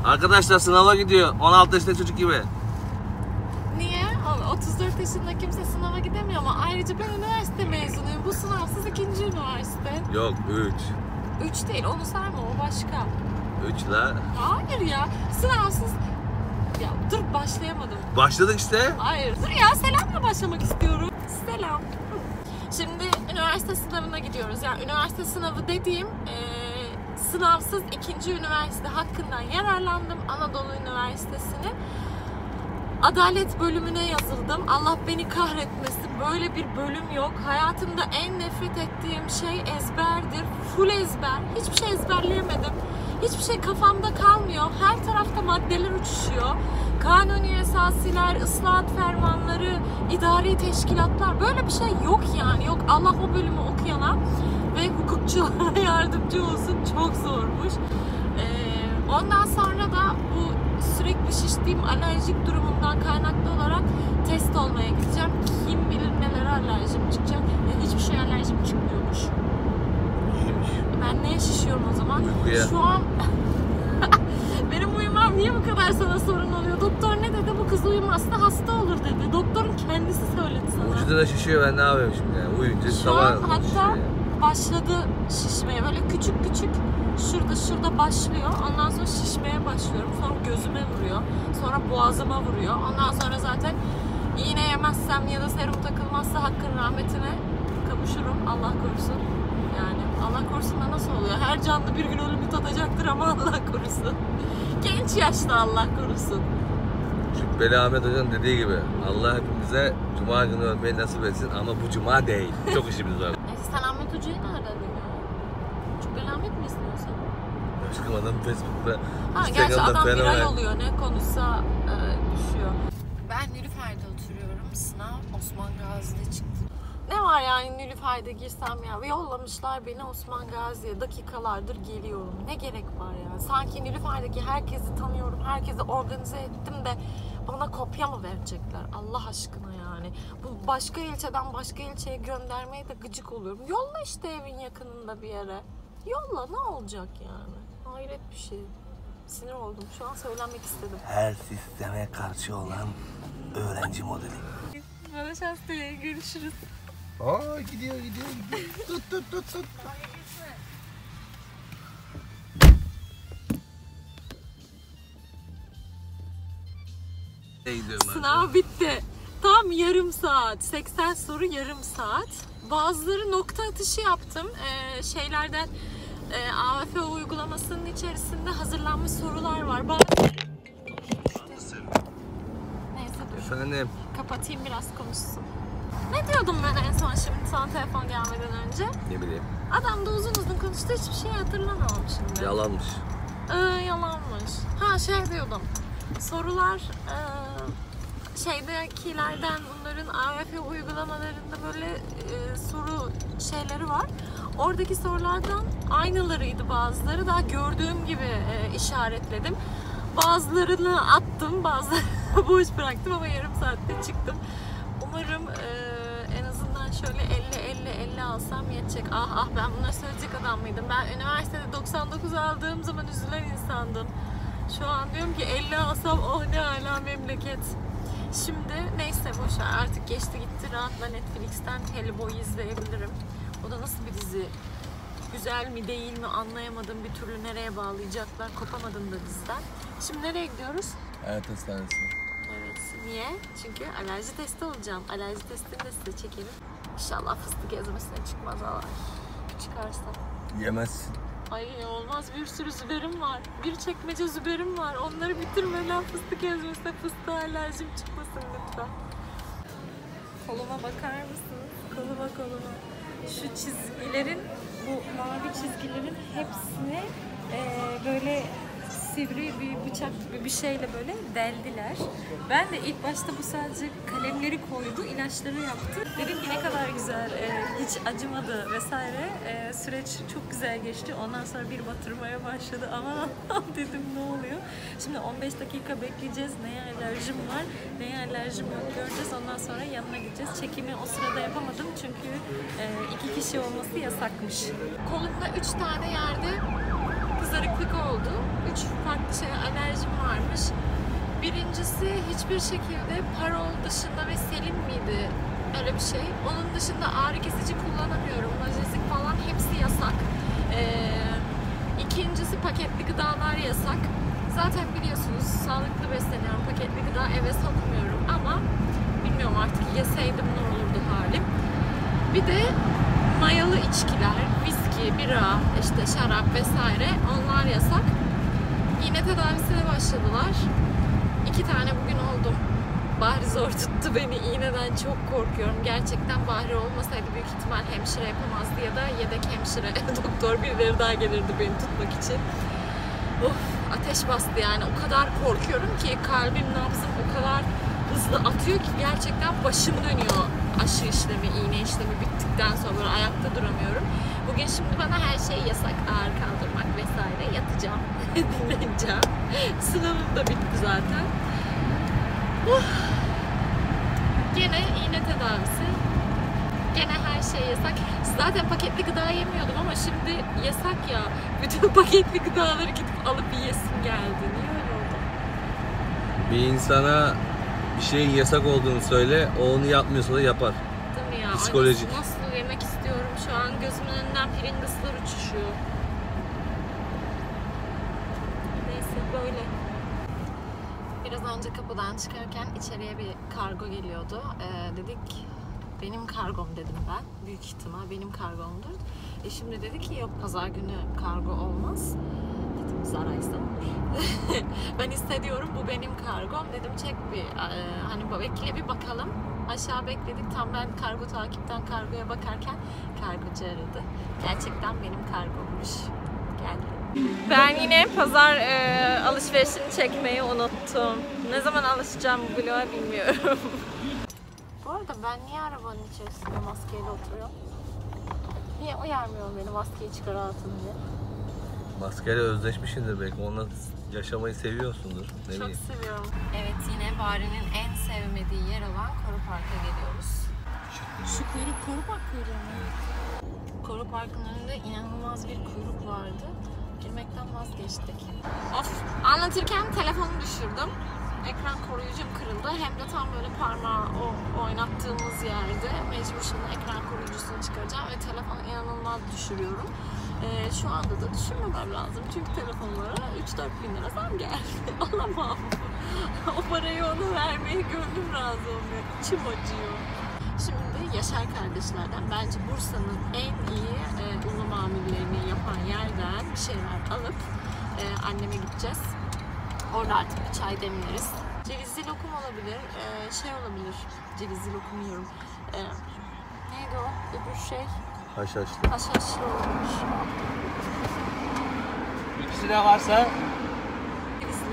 Arkadaşlar sınava gidiyor. 16 yaşında çocuk gibi. Niye? 34 yaşında kimse sınava gidemiyor ama ayrıca ben üniversite mezunuyum. Bu sınavsız ikinci üniversite. Yok 3. 3 değil, onu sayma, o başka. 3 la. Hayır ya, sınavsız. Ya dur, başlayamadım. Başladık işte. Hayır dur ya, selamla başlamak istiyorum. Selam. Şimdi üniversite sınavına gidiyoruz. Yani üniversite sınavı dediğim sınavsız ikinci üniversite hakkından yararlandım. Anadolu Üniversitesi'ni. Adalet bölümüne yazıldım. Allah beni kahretmesin. Böyle bir bölüm yok. Hayatımda en nefret ettiğim şey ezberdir. Full ezber. Hiçbir şey ezberleyemedim. Hiçbir şey kafamda kalmıyor. Her tarafta maddeler uçuşuyor. Kanuni esasiler, ıslahat fermanları, idari teşkilatlar. Böyle bir şey yok yani. Yok, Allah o bölümü okuyana ve hukukçulara yardımcı olsun. Çok zormuş. Ondan sonra da bu sürekli şiştiğim alerjik durumundan kaynaklı olarak test olmaya gideceğim. Kim bilir nelere alerjim çıkacak. Yani hiçbir şey alerjim çıkmıyormuş. İyiymiş. Ben neye şişiyorum o zaman? Uykuya. Şu an benim uyumam niye bu kadar sana sorun oluyor? Doktor ne dedi? Bu kız uyumazsa hasta olur dedi. Doktorun kendisi söyledi sana. Vücuda da şişiyor, ben ne yapayım şimdi yani? Uyuyunca Şu sabah an hatta şişiyor. başladı şişmeye. Böyle küçük küçük şurada başlıyor. Ondan sonra şişmeye başlıyorum. Sonra gözüme vuruyor. Sonra boğazıma vuruyor. Ondan sonra zaten iğne yemezsem ya da serum takılmazsa Hakk'ın rahmetine kavuşurum. Allah korusun. Yani Allah korusun da nasıl oluyor? Her canlı bir gün ölümü tadacaktır ama Allah korusun. Genç yaşta Allah korusun. Cübbeli Ahmet Hoca'nın dediği gibi Allah hepimize Cuma günü ölmeyi nasip etsin ama bu Cuma değil. Çok işimiz var. Neyse, sen Ahmet Hoca'yı nereden biliyorsun? Cübbeli Ahmet mi istiyorsun? Aşkım adam Facebook'ta, Ha, gerçi Instagram'da adam viral fenomen. oluyor, ne konuşsa düşüyor. Ben Nilüfer'de oturuyorum. Sınav Osman Gazi'de çıktı. Ne var yani Nilüfer'de girsem ya? Yollamışlar beni Osman Gazi'ye. Dakikalardır geliyorum. Ne gerek var ya? Sanki Nilüfer'deki herkesi tanıyorum. Herkesi organize ettim de bana kopya mı verecekler? Allah aşkına yani. Bu başka ilçeden başka ilçeye göndermeye de gıcık oluyorum. Yolla işte evin yakınında bir yere. Yolla, ne olacak yani? Hayret bir şey. Sinir oldum. Şu an söylenmek istedim. Her sisteme karşı olan öğrenci modeli. Bana şans dileyin. Görüşürüz. Aa gidiyor. Tut. Sınav bitti. Tam yarım saat. 80 soru yarım saat. Bazıları nokta atışı yaptım. Şeylerden AVF uygulamasının içerisinde hazırlanmış sorular var. Neyse dur. Efendim. Kapatayım, biraz konuşsun. Ne diyordum ben en son şimdi sana telefon gelmeden önce? Ne bileyim. Adam da uzun konuştu, hiçbir şey hatırlamam şimdi. Yalanmış. Yalanmış. Ha, şey diyordum. Sorular şeydekilerden, bunların AVF uygulamalarında böyle soru şeyleri var. Oradaki sorulardan aynılarıydı bazıları. Daha gördüğüm gibi işaretledim. Bazılarını attım, bazılarını boş bıraktım ama yarım saatte çıktım. Umarım en azından şöyle 50 alsam yetecek. Ah ben bunları söyleyecek adam mıydım? Ben üniversitede 99 aldığım zaman üzülen insandım. Şu an diyorum ki 50 alsam oh ne âlâ memleket. Şimdi neyse boşver, artık geçti gitti, rahatla Netflix'ten Hellboy izleyebilirim. O da nasıl bir dizi? Güzel mi değil mi anlayamadım bir türlü, nereye bağlayacaklar, kopamadım da diziden. Şimdi nereye gidiyoruz? Hayat hastanesi. Evet, niye? Çünkü alerji testi olacağım. Alerji testini de size çekelim. İnşallah fıstık ezmesine çıkmaz Allah. Çıkarsa. Yemezsin. Ay olmaz, bir sürü züberim var. Bir çekmece züberim var. Onları bitirmeden fıstık ezmesine, fıstığa alerjim çıkmasın lütfen. Koluma bakar mısınız? Koluma. Şu çizgilerin, bu mavi çizgilerin hepsini böyle sivri bir bıçak gibi bir şeyle böyle deldiler. Ben de ilk başta bu sadece kalemleri koydu, ilaçları yaptı. Dedim ki ne kadar güzel, hiç acımadı vesaire. Süreç çok güzel geçti. Ondan sonra bir batırmaya başladı. Aman dedim, ne oluyor? Şimdi 15 dakika bekleyeceğiz. Neye alerjim var, neye alerjim yok göreceğiz. Ondan sonra yanına gideceğiz. Çekimi o sırada yapamadım çünkü 2 kişi olması yasakmış. Kolumda 3 tane yerde kızarıklık oldu. 3 farklı şeye alerji hiçbir şekilde parol dışında ve Selim miydi? Öyle bir şey. Onun dışında ağrı kesici kullanamıyorum. Majezik falan hepsi yasak. İkincisi paketli gıdalar yasak. Zaten biliyorsunuz sağlıklı besleniyorum. Paketli gıda eve sokmuyorum ama bilmiyorum artık yeseydim ne olurdu halim. Bir de mayalı içkiler, viski, bira, işte şarap vesaire onlar yasak. İğne tedavisine başladılar. 2 tane bugün oldum. Bahri zor tuttu beni. İğneden çok korkuyorum. Gerçekten Bahri olmasaydı büyük ihtimal hemşire yapamazdı ya da yedek hemşire, doktor birileri daha gelirdi beni tutmak için. Of, ateş bastı yani. O kadar korkuyorum ki kalbim, nabzım o kadar hızlı atıyor ki gerçekten başım dönüyor. Aşı işlemi, iğne işlemi bittikten sonra böyle ayakta duramıyorum. Bugün şimdi bana her şey yasak. Ağır kaldırmak vesaire. Yatacağım, dinleneceğim. Sınavım da bitti zaten. Gene iğne tedavisi. Gene her şey yasak. Zaten paketli gıda yemiyordum ama şimdi yasak ya. Bütün paketli gıdaları gidip alıp yiyesim geldi. Niye öyle oldu? Bir insana bir şeyin yasak olduğunu söyle, o onu yapmıyorsa da yapar. Değil mi ya? Psikolojik. Ay nasıl yemek istiyorum şu an. Gözümün önünden Pringles'lar uçuşuyor. Neyse böyle. Biraz önce kapıdan çıkarken içeriye bir kargo geliyordu. Dedik benim kargom dedim ben. Büyük ihtimal benim kargomdur. Şimdi dedi ki yok pazar günü kargo olmaz. Dedim zaraysa. Ben hissediyorum bu benim kargom. Dedim çek bir hani bekle bir bakalım. Aşağı bekledik. Tam ben kargo takipten kargoya bakarken kargocu aradı. Gerçekten benim kargommuş. Geldi. Ben yine pazar alışverişini çekmeyi unuttum. Ne zaman alışacağım bu vloga bilmiyorum. Bu arada ben niye arabanın içerisinde maskeyle oturuyorum? Niye uyarmıyorum beni maskeyi çıkar altını diye? Maskeyle özleşmişsindir belki. Onunla yaşamayı seviyorsundur. Ne Çok bileyim. seviyorum. Evet yine Bahri'nin en sevmediği yer olan Koru Park'a geliyoruz. Şu kuyruk Koru Park kuyruğu mu? Evet. Koru Park'ın önünde inanılmaz bir kuyruk vardı. Girmekten vazgeçtik. Of! Anlatırken telefonu düşürdüm. Ekran koruyucum kırıldı. Hem de tam böyle parmağı oynattığımız yerde mecbur şimdi ekran koruyucusunu çıkaracağım ve telefonu inanılmaz düşürüyorum. Şu anda da düşürmemem lazım çünkü telefonlara 3-4 bin lira zam geldi. Alamam. O parayı ona vermeye gönlüm razı olmuyor. İçim acıyor. Şimdi Yaşar kardeşlerden bence Bursa'nın en iyi unlu mamullerini yapan yerden bir şeyler alıp anneme gideceğiz. Orada artık bir çay demleriz. Cevizli lokum olabilir, şey olabilir. Cevizli lokum yiyorum. Neydi o? Öbür şey. Haşhaşlı. Haşhaşlı olabilir. İkisi de varsa Cevizli.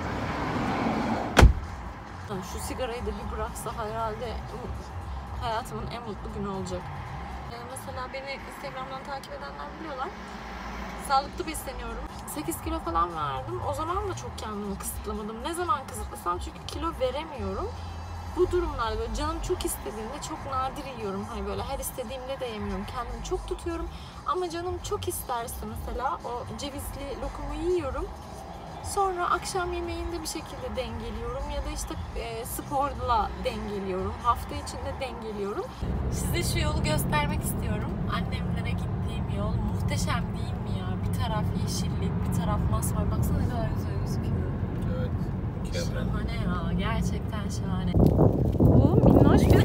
Şu sigarayı da bir bıraksa herhalde hayatımın en mutlu günü olacak. Mesela beni Instagram'dan takip edenler biliyorlar. Sağlıklı besleniyorum. 8 kilo falan verdim. O zaman da çok kendimi kısıtlamadım. Ne zaman kısıtlasam çünkü kilo veremiyorum. Bu durumlarda böyle canım çok istediğinde çok nadir yiyorum. Hani böyle her istediğimde de yemiyorum. Kendimi çok tutuyorum. Ama canım çok isterse mesela o cevizli lokumu yiyorum. Sonra akşam yemeğinde bir şekilde dengeliyorum ya da işte sporla dengeliyorum. Hafta içinde dengeliyorum. Size şu yolu göstermek istiyorum. Annemlere gittiğim yol muhteşem değil mi ya? Bir taraf yeşillik, bir taraf masmavi. Baksana ne kadar güzel gözüküyor. Evet. Mükemmel. Şahane ya. Gerçekten şahane. Bu minnoş bir...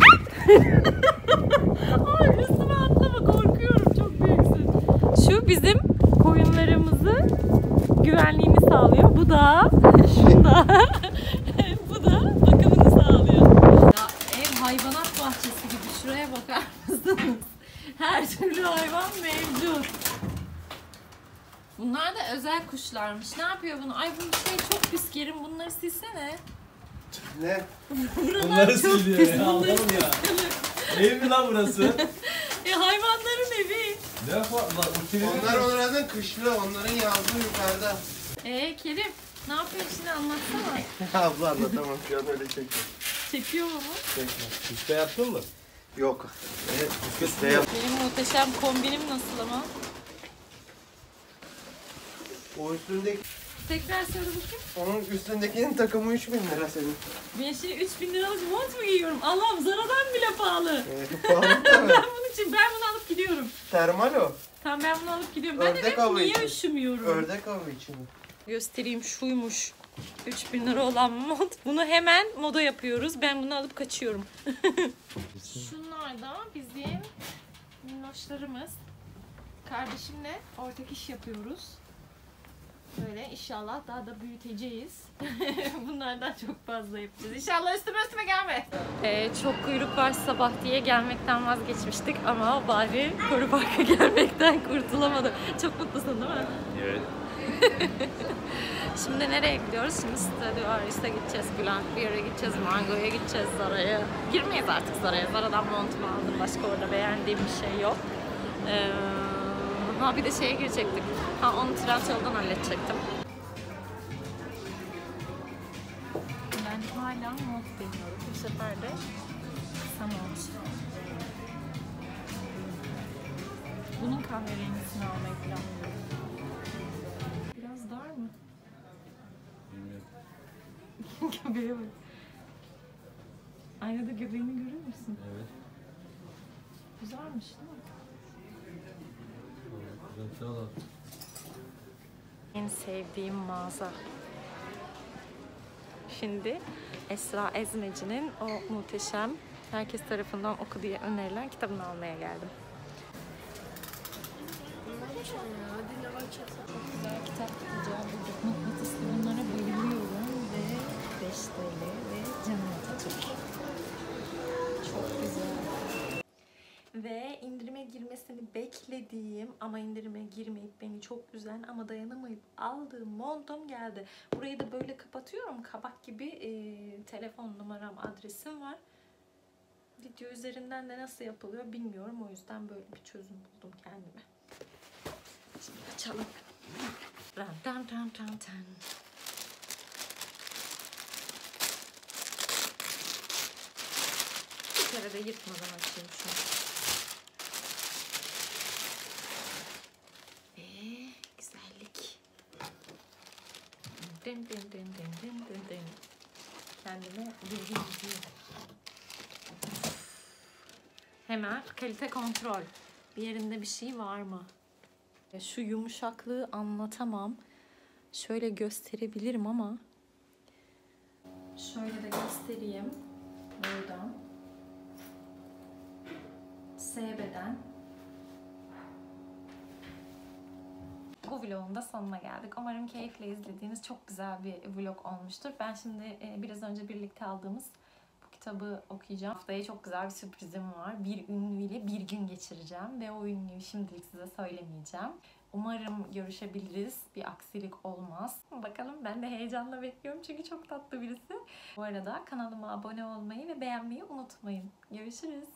Ay üstüme atlama korkuyorum. Çok büyüksün. Şu bizim koyunlarımızı güvenliğini sağlıyor. Bu da şunlar. Bu da bakımını sağlıyor. Ya ev hayvanat bahçesi gibi. Şuraya bakar mısınız? Her türlü hayvan mevcut. Bunlar da özel kuşlarmış. Ne yapıyor bunu? Ay bu şey çok pis Kerim. Bunları silsene. ne? Buralar çok sildi pis. ya? Allah'ım ya. Ev mi lan burası? Hayvanların evi. Ne yapalım lan? Onlar onların kışlı, onların yazlığı yukarıda. Kerim ne yapıyorsun şimdi anlatsana. Abla anlatamam şu an öyle çekiyor. Çekiyor mu? Çekme. Üste yaptın mı? Yok. Evet. Üstte yap. Benim muhteşem kombinim nasıl ama? O üstündeki Tekrar söyle bakayım. Onun üstündekinin takımı 3000 lira senin. Ben şimdi 3000 liralık mont mu giyiyorum? Allah'ım Zara'dan bile pahalı. Pahalı tabii. Ben bunu alıp gidiyorum. Termal o. Tamam ben bunu alıp gidiyorum. Ben de Ördek dedim avı niye için. üşümüyorum? Ördek avı için. Göstereyim şuymuş. 3000 lira olan mont. Bunu hemen moda yapıyoruz. Ben bunu alıp kaçıyorum. Şunlar da bizim minnoşlarımız. Kardeşimle ortak iş yapıyoruz. Böyle inşallah daha da büyüteceğiz. Bunlardan çok fazla yapacağız. İnşallah üstüme gelme. Çok kuyruk var sabah diye gelmekten vazgeçmiştik ama bari Koru Park'a gelmekten kurtulamadım. Çok mutlusun değil mi? Evet. Şimdi nereye gidiyoruz? Şimdi Stadio Aris'e gideceğiz, Bülent bir yere gideceğiz, Mango'ya gideceğiz, Zara'ya. Girmeyiz artık Zara'ya. Zara'dan montumu aldım. Başka orada beğendiğim bir şey yok. Bir de şeye girecektik. Onu Trendyol'dan halledecektim. Ben hala mont deniyorum. Bu sefer de kısa mont. Bunun kahverengisini almayı planlıyorum. Biraz dar mı? Göbeğe bak. Aynada göbeğini görüyor musun? Evet. Güzelmiş değil mi? En sevdiğim mağaza. Şimdi Esra Ezmeci'nin o muhteşem, herkes tarafından oku diye önerilen kitabını almaya geldim. Çok güzel kitap tutacağım. Mıknatıslı bunlara bayılıyorum ve 5 TL ve Cemal Atatürk. Çok güzel. Ve indirime girmesini beklediğim ama indirime girmeyip beni çok üzen ama dayanamayıp aldığım montum geldi. Burayı da böyle kapatıyorum. Kabak gibi telefon numaram, adresim var. Video üzerinden de nasıl yapılıyor bilmiyorum. O yüzden böyle bir çözüm buldum kendime. Şimdi açalım. Tan tan tan tan. Bir kere de yırtmadan açayım şunu. Güzellik. Dın dın dın dın dın dın dın. Kendime bilgi gidiyor. Hemen kalite kontrol. Bir yerinde bir şey var mı? Şu yumuşaklığı anlatamam. Şöyle gösterebilirim ama şöyle de göstereyim. Buradan. SB'den. Bu vlogun da sonuna geldik. Umarım keyifle izlediğiniz çok güzel bir vlog olmuştur. Ben şimdi biraz önce birlikte aldığımız bu kitabı okuyacağım. Haftaya çok güzel bir sürprizim var. Bir ünlüyle bir gün geçireceğim ve o ünlüyü şimdilik size söylemeyeceğim. Umarım görüşebiliriz. Bir aksilik olmaz. Bakalım, ben de heyecanla bekliyorum çünkü çok tatlı birisi. Bu arada kanalıma abone olmayı ve beğenmeyi unutmayın. Görüşürüz.